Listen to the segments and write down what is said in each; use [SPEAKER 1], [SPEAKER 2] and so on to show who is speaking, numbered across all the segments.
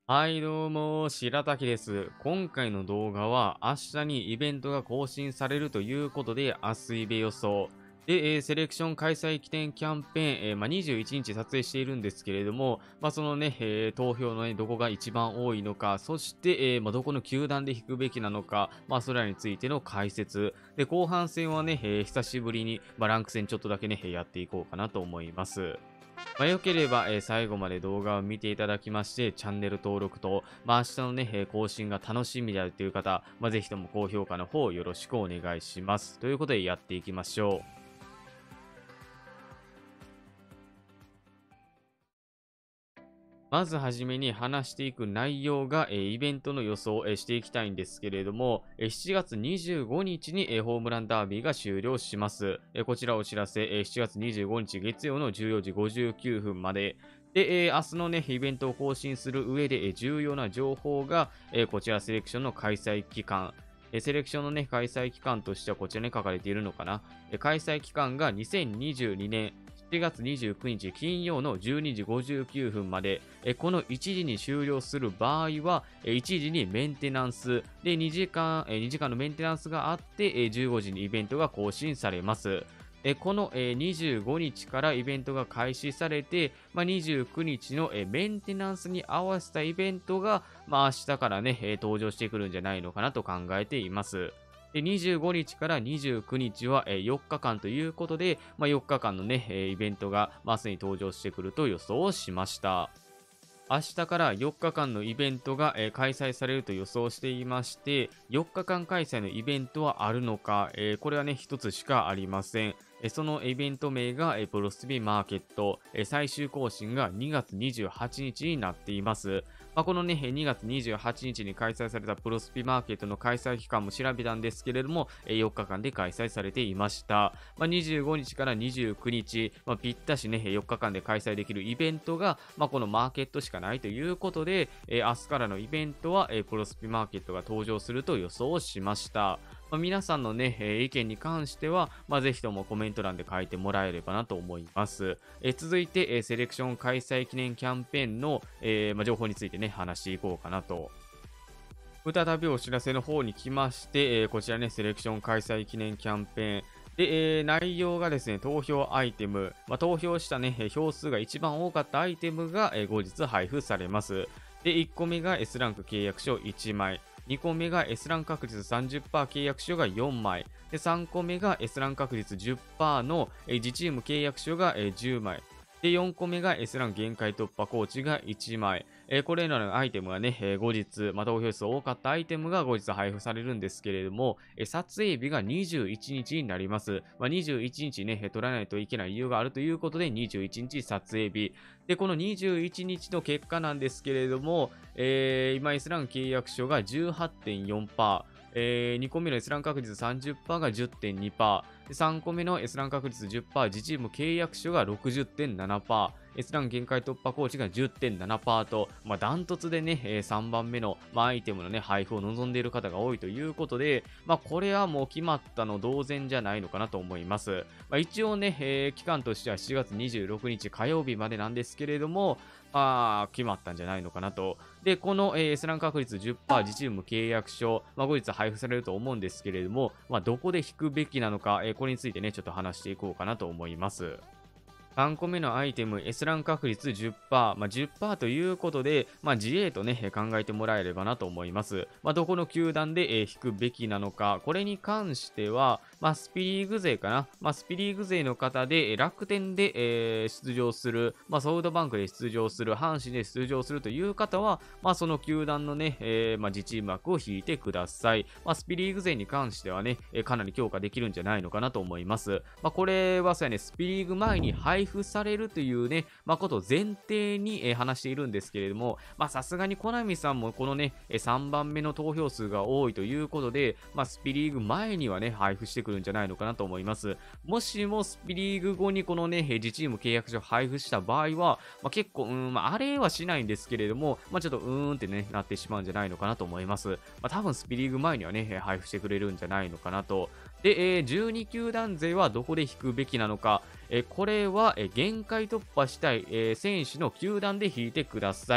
[SPEAKER 1] はい、どうも、白滝です。今回の動画は、明日にイベントが更新されるということで、明日イベ予想。で、セレクション開催記念キャンペーン、21日撮影しているんですけれども、そのね、投票のね、どこが一番多いのか、そして、どこの球団で引くべきなのか、それらについての解説。で、後半戦はね、久しぶりに、ランク戦ちょっとだけね、やっていこうかなと思います。良ければ、最後まで動画を見ていただきまして、チャンネル登録と、明日のね、更新が楽しみであるという方、ぜひとも高評価の方よろしくお願いします。ということでやっていきましょう。まずはじめに話していく内容が、イベントの予想を、していきたいんですけれども、7月25日に、ホームランダービーが終了します。こちらお知らせ、7月25日月曜の14時59分まで。で、明日のね、イベントを更新する上で、重要な情報が、こちらセレクションの開催期間。セレクションのね、開催期間としてはこちらに書かれているのかな。開催期間が2022年7月29日金曜の12時59分まで、この1時に終了する場合は、1時にメンテナンス、で2時間のメンテナンスがあって、15時にイベントが更新されます。この25日からイベントが開始されて、29日のメンテナンスに合わせたイベントが、明日からね、登場してくるんじゃないのかなと考えています。で、25日から29日は、4日間ということで、4日間のね、イベントが、明日に登場してくると予想しました。明日から4日間のイベントが、開催されると予想していまして、4日間開催のイベントはあるのか、これはね、一つしかありません。そのイベント名が、プロスピマーケット、最終更新が2月28日になっています。このね、2月28日に開催されたプロスピマーケットの開催期間も調べたんですけれども、4日間で開催されていました。25日から29日、ぴったしね、4日間で開催できるイベントが、このマーケットしかないということで、明日からのイベントは、プロスピマーケットが登場すると予想しました。皆さんのね、意見に関しては、ぜひともコメント欄で書いてもらえればなと思います。続いて、セレクション開催記念キャンペーンの、情報についてね、話していこうかなと。再びお知らせの方に来まして、こちらね、セレクション開催記念キャンペーン。で、内容がですね、投票アイテム、投票したね、票数が一番多かったアイテムが、後日配布されます。で、1個目が S ランク契約書1枚。2個目が S ラン確率30%契約書が4枚。で、3個目が S ラン確率10%の自チーム契約書が10枚。で、4個目が S ラン限界突破コーチが1枚。これらのアイテムがね、後日、投票数多かったアイテムが後日配布されるんですけれども、撮影日が21日になります。21日ね、取らないといけない理由があるということで、21日撮影日。で、この21日の結果なんですけれども、今 S ラン契約書が18.4%、2個目の S ラン確率30%が10.2%、3個目の S ラン確率10%、自チーム契約書が60.7%、S ラン限界突破コーチが10.7%と、ダントツでね、3番目の、アイテムのね、配布を望んでいる方が多いということで、これはもう決まったの同然じゃないのかなと思います。一応ね、期間としては7月26日火曜日までなんですけれども、決まったんじゃないのかなと。で、この、S ラン確率10%自チーム契約書、後日配布されると思うんですけれども、どこで引くべきなのか、これについてね、ちょっと話していこうかなと思います。3個目のアイテム、S ラン確率10%。10%ということで、自営とね、考えてもらえればなと思います。どこの球団で、引くべきなのか、これに関しては、スピリーグ勢かな。スピリーグ勢の方で、楽天で、出場する、ソフトバンクで出場する、阪神で出場するという方は、その球団のね、自チーム枠を引いてください。スピリーグ勢に関してはね、かなり強化できるんじゃないのかなと思います。これはそうやね、スピリーグ前に配布されるというね、ことを前提に、話しているんですけれども、さすがにコナミさんもこのね、3番目の投票数が多いということで、スピリーグ前にはね、配布してくるんじゃないのかなと思います。もしもスピリーグ後にこのね、自チーム契約書配布した場合は、結構、あれはしないんですけれども、ちょっとってね、なってしまうんじゃないのかなと思います。多分スピリーグ前にはね、配布してくれるんじゃないのかなと。で、12球団勢はどこで引くべきなのか、これは、限界突破したい、選手の球団で引いてください。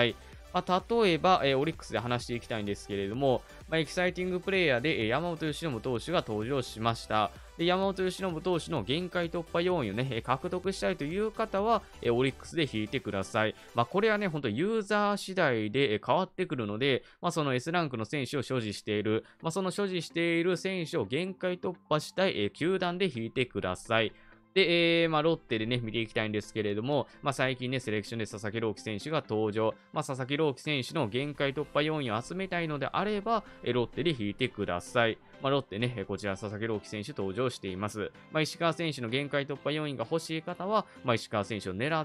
[SPEAKER 1] 例えば、オリックスで話していきたいんですけれども、エキサイティングプレイヤーで、山本由伸投手が登場しました。で、山本由伸投手の限界突破要因をね、獲得したいという方は、オリックスで引いてください。これはね、本当ユーザー次第で変わってくるので、その S ランクの選手を所持している、その所持している選手を限界突破したい、球団で引いてください。で、ロッテでね、見ていきたいんですけれども、最近ね、セレクションで佐々木朗希選手が登場。佐々木朗希選手の限界突破要因を集めたいのであれば、ロッテで引いてください。ロッテね、こちら佐々木朗希選手登場しています。石川選手の限界突破要因が欲しい方は、石川選手を狙って、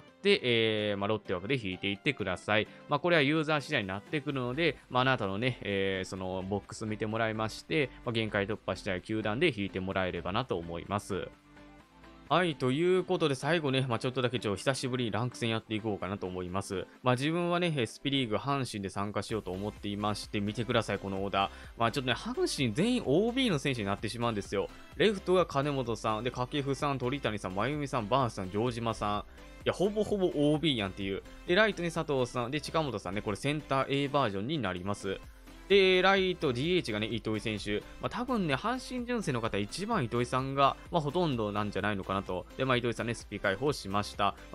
[SPEAKER 1] ロッテ枠で引いていってください。これはユーザー次第になってくるので、あなたのね、そのボックス見てもらいまして、限界突破したい球団で引いてもらえればなと思います。はい、ということで最後ね、ちょっとだけ久しぶりにランク戦やっていこうかなと思います。自分はね、スピリーグ阪神で参加しようと思っていまして、見てください、このオーダー。ちょっとね、阪神全員 OB の選手になってしまうんですよ。レフトが金本さん、で、掛布さん、鳥谷さん、真由美さん、バースさん、城島さん。いや、ほぼほぼ OB やんっていう。で、ライトに佐藤さん、で、近本さんね、これセンター A バージョンになります。で、ライト、DH がね、糸井選手。多分ね、阪神純正の方、一番糸井さんが、ほとんどなんじゃないのかなと。で、糸井さんね、スピ開放しました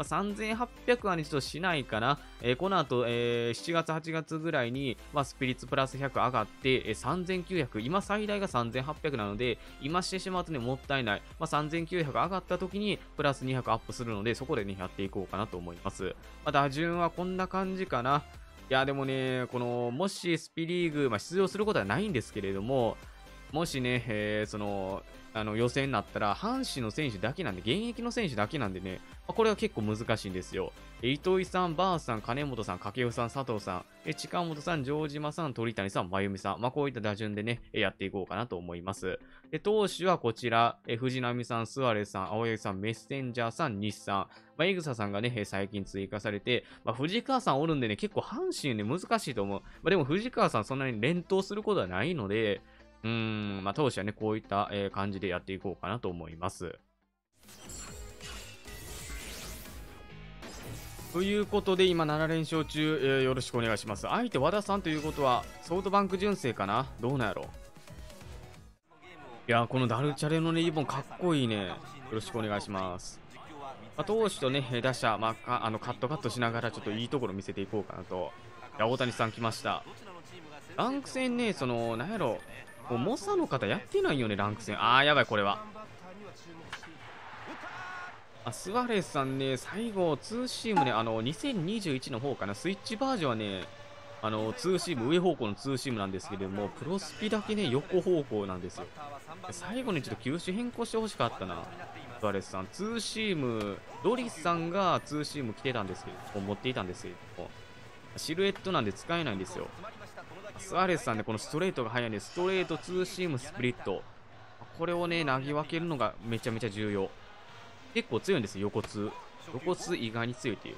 [SPEAKER 1] 。3800はね、ちょっとしないかな。この後、7月、8月ぐらいに、スピリッツプラス100上がって、3900、今最大が3800なので、今してしまうとね、もったいない。3900上がった時に、プラス200アップするので、そこでね、やっていこうかなと思います。打順はこんな感じかな。いや、でもね、もしスピリーグ、出場することはないんですけれども、もしね、予選になったら、阪神の選手だけなんで、現役の選手だけなんでね、これは結構難しいんですよ。糸井さん、バースさん、金本さん、掛布さん、佐藤さん、近本さん、城島さん、鳥谷さん、真由美さん、こういった打順でね、やっていこうかなと思います。で、投手はこちら、藤波さん、スアレスさん、青柳さん、メッセンジャーさん、西さん、井草さんがね、最近追加されて、藤川さんおるんでね、結構阪神ね、難しいと思う。でも藤川さんそんなに連投することはないので、投手はね、こういった、感じでやっていこうかなと思います。ということで、今7連勝中、よろしくお願いします。相手和田さんということは、ソフトバンク純正かな、どうなんやろ。いや、このダルチャレのね、リボンかっこいいね。よろしくお願いします。投手とね、打者、カットしながらちょっといいところ見せていこうかなと。いや、大谷さん来ました。ランク戦ね、なんやろ、猛者の方やってないよね、ランク戦。やばい、これは。スワレスさんね、最後、ツーシームね、2021の方かな、スイッチバージョンはね、ツーシーム、上方向のツーシームなんですけれども、プロスピだけね、横方向なんですよ。最後にちょっと球種変更してほしかったな。スワレスさん、ツーシーム、ドリスさんがツーシーム着てたんですけど、持っていたんですけれども、シルエットなんで使えないんですよ。スワレスさんでこのストレートが速いんで、ストレート、ツーシーム、スプリット。これをね、投げ分けるのがめちゃめちゃ重要。結構強いんですよ、横通。横通意外に強いっていう。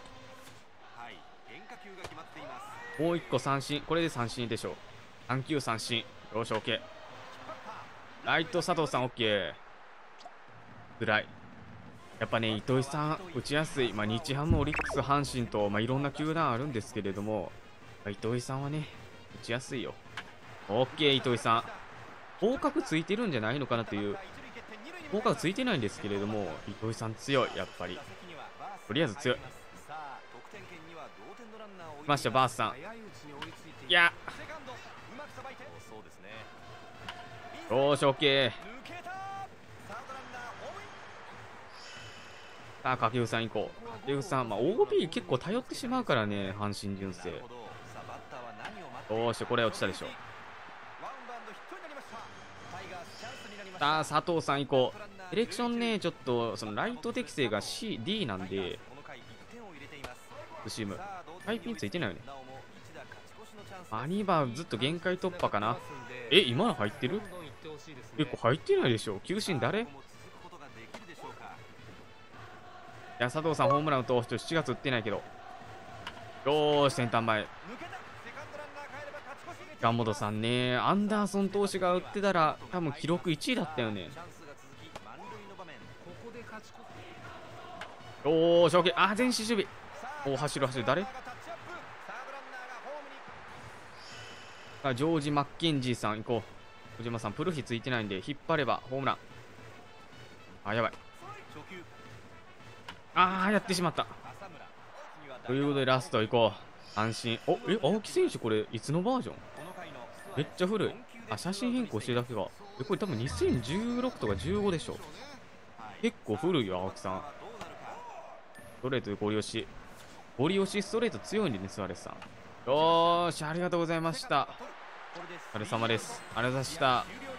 [SPEAKER 1] もう1個三振。これで三振でしょう。3球三振。よし、OK。ライト佐藤さん、OK。ぐらい。やっぱね、糸井さん、打ちやすい。日ハム、オリックス、阪神と、いろんな球団あるんですけれども、糸井さんはね、打ちやすいよ。OK、糸井さん。合格ついてるんじゃないのかなという。合格ついてないんですけれども、糸井さん強い、やっぱり。とりあえず強い。来ました、バースさん。いや。よーし、OK。掛布さん行こう。掛布さん、OB 結構頼ってしまうからね、阪神純正。よーし、これ落ちたでしょ。佐藤さん行こう。エレクションね、ちょっと、ライト適性が D なんで、チーム。タイピンついてないよね。2番ずっと限界突破かな。今の入ってる？結構入ってないでしょ。球審誰？いや、佐藤さんホームラン打とう。7月打ってないけど。よーし、センター前。近本さんね、アンダーソン投手が打ってたら、多分記録1位だったよね。よーし、OK。前進守備。走る、誰？ ジョージ・マッケンジーさん行こう。小島さん、プルヒついてないんで、引っ張ればホームラン。あ、やばい。やってしまった。ということで、ラスト行こう。安心。青木選手、これ、いつのバージョン？めっちゃ古い。写真変更してるだけが。これ多分2016とか15でしょ。結構古いよ、青木さん。ストレートでゴリ押し。ゴリ押しストレート強いんでね、スアレスさん。よーし、ありがとうございました。お疲れ様です。ありがとうございました。